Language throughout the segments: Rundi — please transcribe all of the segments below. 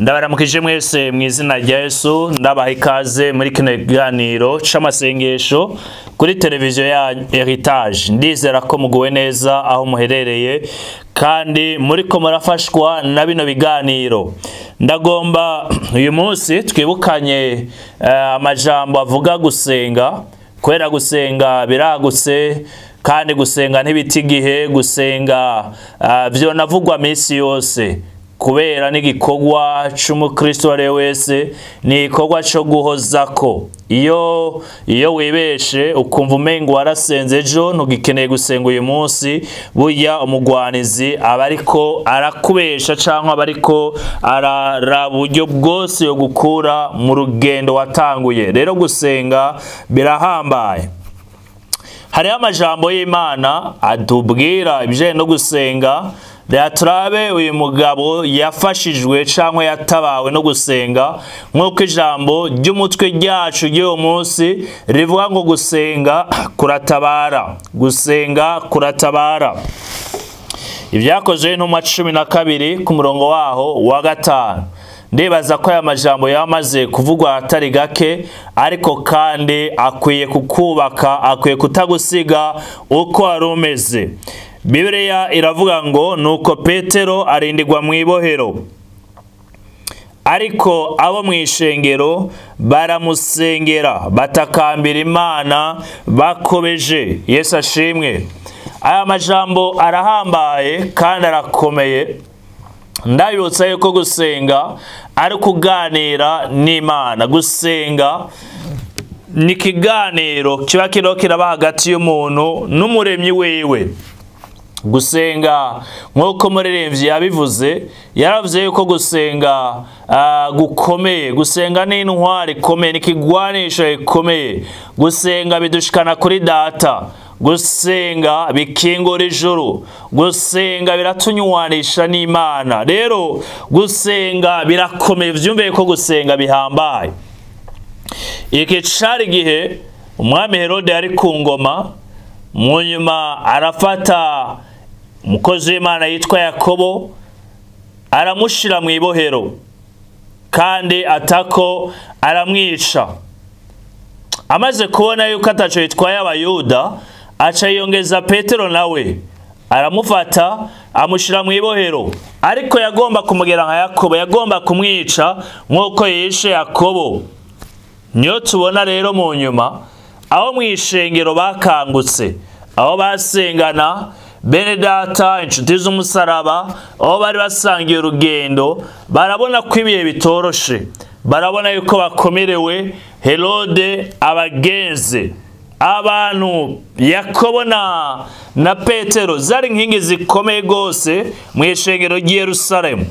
Ndabaramukije mwese mu izina rya Yesu, ndabaha ikaze muri kino kiganiro c'amasengesho kuri televiziyo ya Heritage. Ndizera ko muguwe neza aho muherereye kandi muriko murafashwa na bino biganiro. Ndagomba uyu munsi twibukanye amajambo avuga gusenga, kwera gusenga biragutse kandi gusenga ntibita igihe, gusenga vyo navugwa misi yose. Kubera n'igikorwa c'umukristo ari wese ni igikorwa cyo guhozako. Iyo wibeshe ukumva umengo warasenze ejo ntugikeneye gusenga uyu munsi, burya umugwanizi aba ariko arakubesha canke aba ariko araraba uburyo bwose yo gukura mu rugendo watanguye. Rero gusenga birahambaye. Hariho amajambo y'Imana atubwira ibijanye no gusenga. Reka turabe uyu mugabo yafashijwe canke yatabawe no gusenga, nk'uko ijambo ry'umutwe ryacu ry'uyu munsi rivuga ngo gusenga kuratabara. Gusenga kuratabara. Ivyakozwe n'intumwa 12 ku murongo waho wa 5. Ndibaza ko aya majambo yamaze kuvugwa atari gake, ariko kandi akwiye kukubaka, akwiye kutagusiga uko wari umeze. Bibiliya iravuga ngo nuko Petero arindirwa mu ibohero, ariko abo mu ishengero baramusengera batakambira Imana bakobeje. Yesu ashimwe. Aya majambo arahambaye kandi arakomeye. Ndabibutsa yuko gusenga ari kuganira n'Imana. Gusenga ni ikiganiro kiba kiraba hagati y'umuntu n'umuremyi wiwe. Gusenga nk'uko umuririmbyi yabivuze, yaravuze yuko gusenga gukomeye. Gusenga ni intwari ikomeye, ni ikigwanisho gikomeye. Gusenga bidushikana kuri Data. Gusenga bikingura ijuru. Gusenga biratunywanisha n'Imana. Rero gusenga birakomeye, vyumveye ko gusenga bihambaye. Iki cari gihe umwami Herode yari ku ngoma, mu nyuma arafata umukozi w'Imana yitwa Yakobo aramushira mu ibohero kandi atako aramwica. Amaze kubona yuko ataco yitwaye Abayuda, aca yongeza Petero nawe aramufata amushira mu ibohero, ariko yagomba kumugera nka Yakobo, yagomba kumwica nk'uko yishe Yakobo. Niyo tubona rero mu nyuma aho mu ishengero bakangutse, aho basengana bene data, inshuti z'umusaraba, aho bari basangiye urugendo, barabona ko ibihe bitoroshe, barabona yuko bakomerewe. Herode abagenze abantu Yakobo na Petero zari inkingi zikomeye gose mu ishengero ry'i Yerusalemu.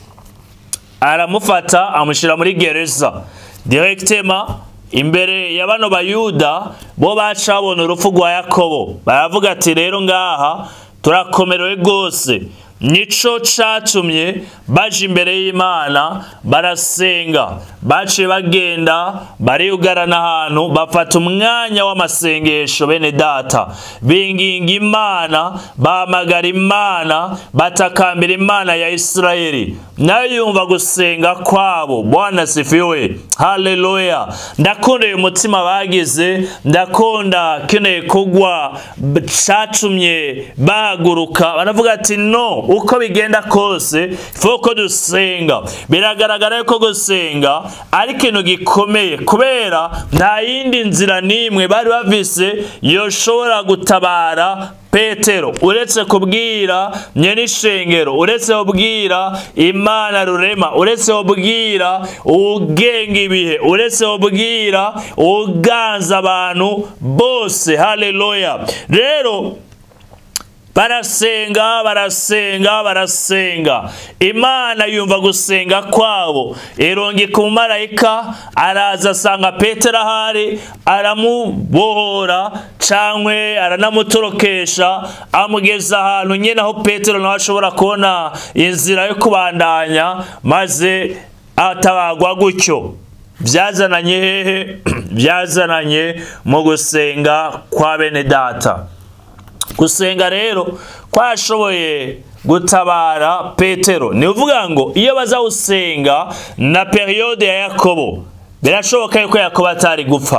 Aramufata amushira muri gereza directement imbere ya bano Bayuda, bo bacabona urupfu rwa Yakobo. Baravuga ati rero ngaha turakomerewe gose. Nico catumye baje imbere y'Imana barasenga. Baciye bagenda bariyugarana ahantu, bafata umwanya w'amasengesho bene data, binginga Imana, bahamagara Imana, batakambira Imana ya Isirayeli. Nayo yumva gusenga kwabo. Bwana sifiwe. Haleluya. Ndakunda uyu mutima bagize, ndakunda kene kugwa catumye bahaguruka baravuga ati no, uko bigenda kose foko dusenga. Biragaragara yuko gusenga ari ikintu gikomeye, kubera nta yindi nzira nimwe bari bavise yoshobora gutabara Petero uretse kubwira nyene ishengero, uretse kubwira Imana rurema, uretse kubwira ugenga ibihe, uretse kubwira uganza abantu bose. Haleluya. Rero barasenga. Imana yumva gusenga kwabo, irongeka umumarayika araza asanga Petero ahari, aramubohora cankwe aranamutorokesha, amugeza ahantu nyene aho Petero nawe ashobora kubona inzira yo kubandanya, maze atabagwa gutyo. Vyazananye hehe? Vyazananye mu gusenga kwa bene data. gusenga rero kwashoboye gutabara Petero. Ni uvuga ngo iyo baza gusenga na periode ya Yakobo birashoboka yuko Yakobo atari gupfa,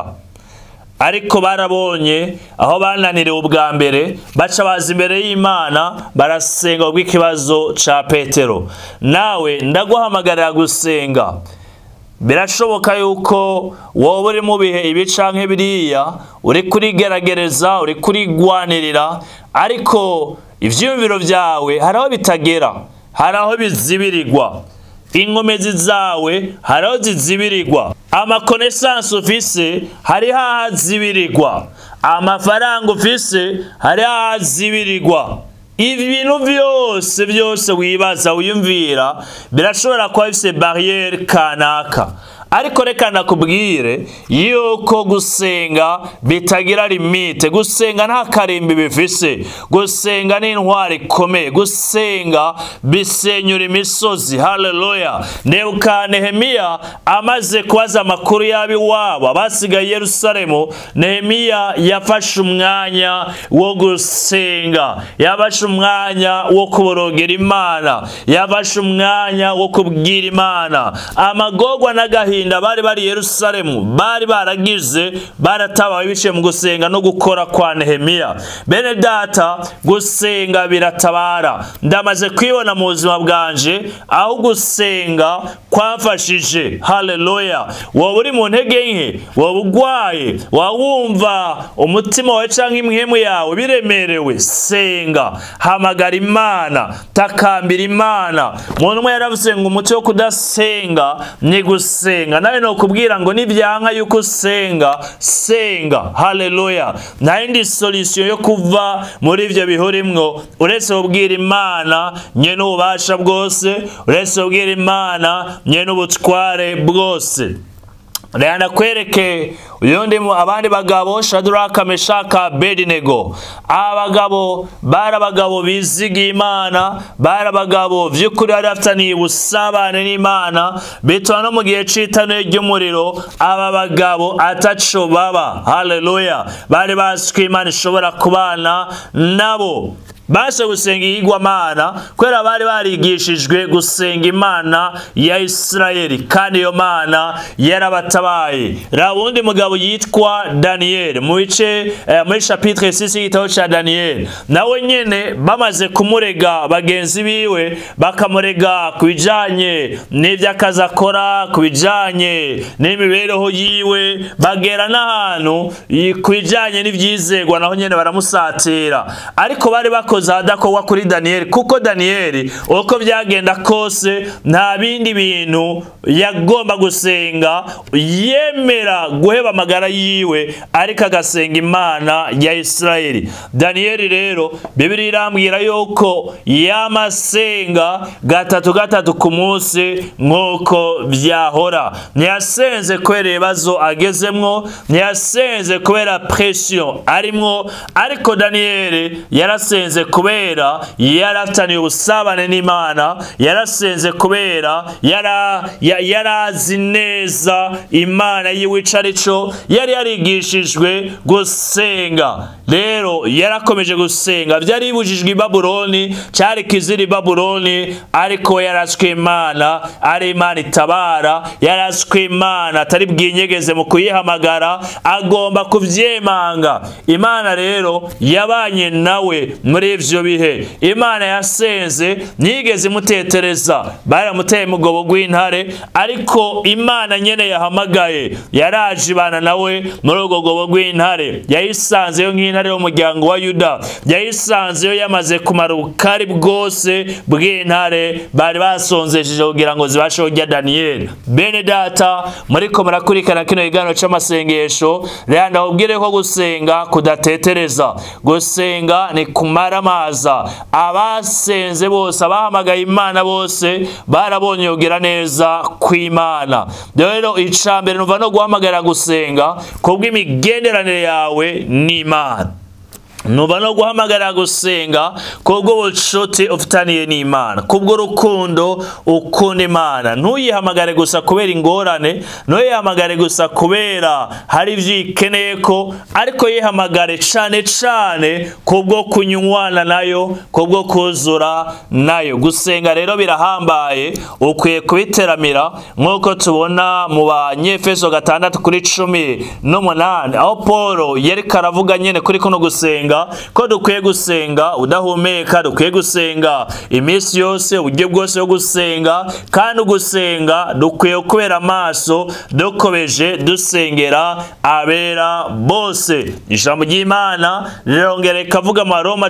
ariko barabonye aho bananiriwe ubwa mbere baca baza imbere y'Imana barasenga ubw'ikibazo ca Petero. Nawe ndaguhamagarira gusenga. Birashoboka yuko wowe uri mu bihe ibi canke biriya, uri kurigeragereza, uri kurigwanirira, ariko ivyiyumviro vyawe haraho bitagera, haraho bizibirirwa. Inkomezi zawe haraho zizibirirwa. Amakonesansi ufise hari hazibirirwa. Amafaranga ufise hari hazibirirwa. Ibintu byose wibaza wiyumvira birashobora kuba bifise barriere kanaka, ariko reka nakubwire yuko gusenga bitagira limite. Gusenga nta karimbi bifise. Gusenga ni intwari ikomeye. Gusenga bisenyura imisozi. Haleluya. Nehemiya amaze kubaza amakuru y'abiwabo basigaye Yerusalemu, Nehemiya yafashe umwanya wo gusenga, yafashe umwanya wo kuborogera Imana, yafashe umwanya wo kubwira Imana amagorwa n'agahinda bari Yerusalemu bari baragize, baratabawe biciye mu gusenga no gukora kwa Nehemiya. Bene data, gusenga biratabara. Ndamaze kwibona mu buzima bwanje aho gusenga kwafashije. Haleluya. Wowe uri mu ntege nke, wowe ugwaye, wawumva umutima wawe canke imhemu yawe biremerewe, senga, hamagara Imana, takambira Imana. Umuntu umwe yaravuze ngo umuti wo kudasenga ni gusenga. Nawe no kubwira ngo nibyanka yuko senga, senga. Haleluya. Nta yindi solution yo kuva muri ivyo bihurimwo uretse kubwira Imana nyene ububasha bwose, uretse kubwira Imana nyene ubutware bwose. Reka kwereke uyundi abandi bagabo Shadraka, Meshaka, Abedinego. Abagabo barabagabo bizigiye Imana, barabagabo vy'ukuri bari bafitaniye ubusabane n'Imana, bitwa no mu gihe c'itano ry'umuriro aba bagabo ataco baba. Haleluya. Bari bazwi Imana ishobora kubana nabo. Base gusenga igwamana kwera bari barigishijwe gusenga Imana ya Isirayeli, kandi iyo Mana yarabatabaye. Rabundi mugabo yitwa Daniel mu bice muri chapitre 6 y'igitabo ca Daniel, nawe nyene bamaze kumurega bagenzi biwe, bakamurega kubijanye n'ivyakazi akora, kubijanye n'imibereho yiwe, bagera n'ahantu kubijanye n'ivyizegwa, naho nyene baramusatira. Ariko bari hadakorwa kuri Daniel, kuko Daniel uko byagenda kose nta bindi bintu yagomba gusenga, yemera guheba amagara yiwe, ariko agasenga Imana ya Isirayeli. Daniel rero Bibiliya irambwira yuko yamasenga gatatu ku munsi nk'uko byahora. Ntiyasenze kubera ibibazo agezemwo, ntiyasenze kubera pression arimwo, ariko Daniel yarasenze kubera yarataniye ubusabane n'Imana, yarasenze kubera yarazi neza Imana yiwica arico, yari yarigishijwe gusenga. Rero yarakomeje gusenga. Byari bibujijwe i Babuloni, cyari kiziri i Babuloni, ariko yaraswe Imana ari Imana itabara, yaraswe Imana atari bwinyegeze mu kuyihamagara, agomba kuvyemanga. Imana rero yabanye nawe muri ivyo bihe. Imana yasenze nigeze imutetereza, baramuteye mugobo gw'intare, ariko Imana nyene yahamagaye yaraje ibana nawe muri ubwo gobo gw'intare. Yayisanzeyo nk'intare yo muryango wa Yuda, yayisanzeyo yamaze kumara ubukari bwose bw'intare bari basonzesheje kugira ngo zibashe kurya Daniel. Bene data, muriko murakurikana kino kiganiro c'amasengesho, rero ndababwire ko gusenga kudatetereza. Gusenga ni kumara amaza. Abasenze bose, abahamagaye Imana bose barabonye yogira neza kw'Imana. Rero icambere numva no guhamagara gusenga kubw'imigenderanire yawe n'Imana. nuba no guhamagarira gusenga kubwo bucuti ufitaniye n'Imana, kubwo rukundo ukunda Imana. Ntuyihamagare gusa kubera ingorane, ntuyihamagare gusa kubera hari ivyikeneye ko, ariko yihamagare cane cane kubwo kunywana nayo, kubwo kuzura nayo. Gusenga rero birahambaye, ukwiye kubiteramira nk'uko tubona mu Banyefeso 6:18 aho Paulo yereka aravuga nyene kuri kuno gusenga ko dukwiye gusenga udahumeka, dukwiye gusenga iminsi yose, uburyo bwose bwo gusenga, kandi ugusenga dukwiye kubera amaso dukobeje dusengera abera bose. Ijambo ry'Imana rirongera rikavuga mu Roma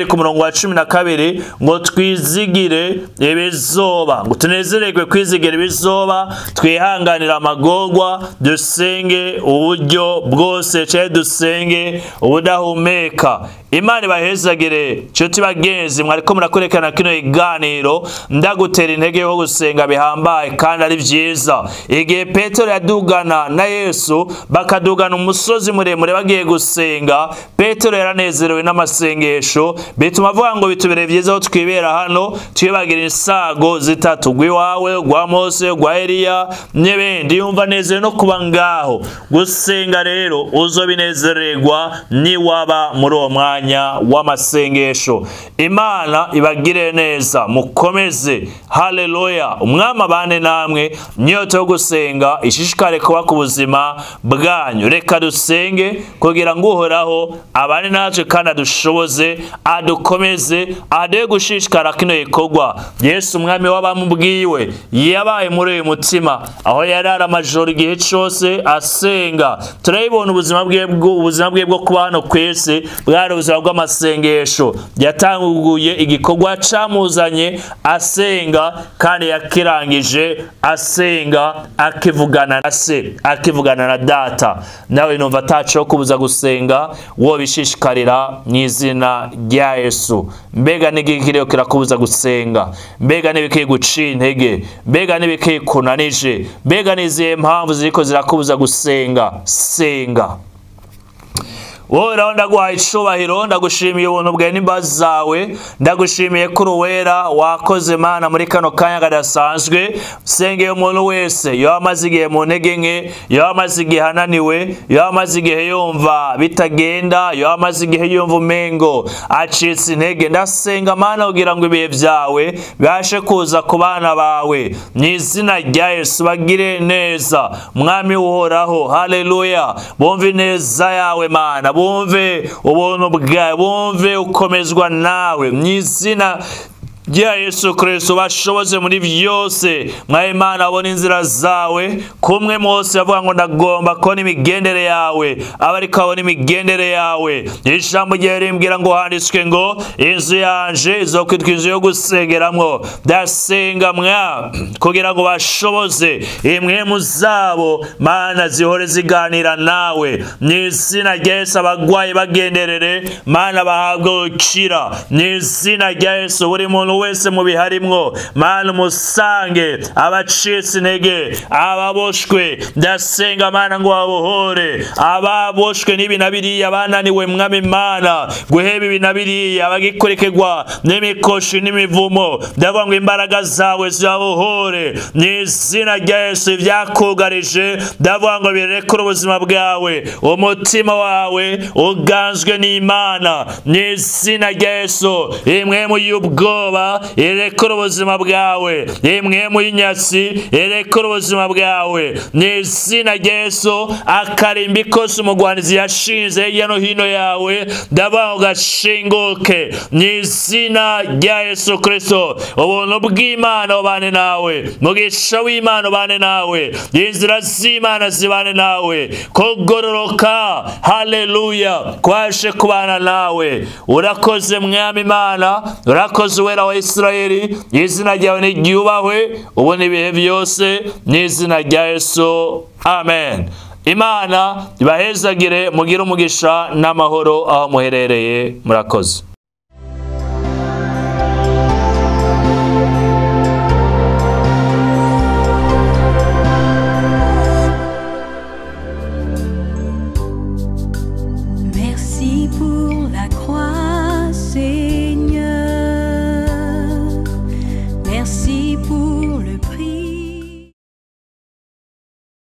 12:12 ngo twizigire ibizoba, ngo tunezererwe kwizigira ibizoba, twihanganira amagorwa, dusenge uburyo bwose, cyo dusenge ubudahumeka. Imana ibahezagire nshuti bagenzi, mwariko murakorekana kino iganiro, ndagutera intege yo gusenga bihambaye kandi ari vyiza. Igihe Petero yadugana na Yesu, bakadugana umusozi muremure bagiye gusenga, Petero yaranezerewe n'amasengesho, bituma avuga ngo bitubere vyiza aho twibera hano, twibagira insago zitatu, gwiwawe, gwa Mose, gwa Eliya n'ibindi. Yumva nezerewe no kuba ngaho. Gusenga rero uzobinezererwa ni waba muri uwo mwanya w'amasengesho. Imana ibagire neza, mukomeze. Haleluya. Umwami abane namwe, nyoto yo gusenga ishishikare kuba ku buzima bwanyu. Reka dusenge kugira ngo Uhoraho abane natwe kandi adushoboze, adukomeze, aduhe gushishikara kino gikorwa Yesu umwami w'abamubwiwe yabaye muri uyu mutima, aho yarara amajoro igihe cyose asenga. Turabibona ubuzima bwe bwo kuba hano kwese bwari ubuzima bw'amasengesho. Yatanguye igikorwa camuzanye asenga, kandi yakirangije asenga, akivugana na se, akivugana na data. Nawe numva ataco kubuza gusenga, wo bishishikarira n'izina rya Yesu. Mbega nigikiriyo kirakubuza gusenga? Mbega nibiki guca intege? Mbega nibiki kunanije? Mbega nizihe mpamvu ziriko zirakubuza gusenga? Senga. Wowe ndaguhaye icubahiro, ndagushimiye ubuntu bwawe n'imbabazi zawe, ndagushimiye kuri uwera wakoze Mana muri kano kanya kadasanzwe. Sengeye umuntu wese yo amaze igihe mu ntege nke, yo amaze igihe ananiwe, yo amaze igihe yumva bitagenda, yo amaze igihe yumva umengo acitse intege. Ndasenga Mana kugira ngo ibihe byawe bibashe kuza ku bana bawe, n'izina rya Yesu bagire neza. Mwami Uhoraho, haleluya, bumve neza yawe Mana, bumve ubuntu bwawe, bumve ukomezwa nawe, mw'izina rya Yesu Kristo bashoboze muri byose. Mwaye Imana abona inzira zawe, kumwe Mose avuga ngo ndagomba kubona imigendere yawe, abariko abona imigendere yawe. Ijambo ryawe rimbwira ngo handitswe ngo inzu yanje izokwitwa inzu yo gusengeramwo. Ndasenga mwa kugira ngo bashoboze impwemu zabo Mana zihore ziganira nawe, n'izina rya Yesu abagwayi bagenderere Mana bahabwe gukira, n'izina rya Yesu buri muntu wese mu biharimwo Mana umusange, abacitse intege, ababoshwe, ndasenga Mana ngo babohore, ababoshwe n'ibi na biriya, bananiwe Mwami Mana guheba ibi na biriya, abagikorekegwa n'imikoshi n'imivumo, ndavuga ngo imbaraga zawe zibabohore n'izina rya Yesu. Ibyakugarije ndavuga ngo birekure ubuzima bwawe, umutima wawe uganzwe n'Imana n'izina rya Yesu. Impwemu y'ubwoba irekure ubuzima bwawe, impwemu y'inyatsi irekure ubuzima bwawe n'izina rya Yesu. Akarimbi kose umugwanizi yashinze hirya no hino yawe ndavuga ngo gashinguke n'izina rya Yesu Kristo. Ubuntu bw'Imana bubane nawe, mugisha w'Imana ubane nawe, inzira z'Imana zibane nawe, kugororoka haleluya kwashe kubana nawe. Urakoze Mwami Imana, urakoze Uwera wa Israeli, izina ryawe niryubahwe ubu n'ibihe byose, n'izina rya Yesu, amen. Imana ibahezagire, mugire umugisha n'amahoro aho muherereye. Murakoze.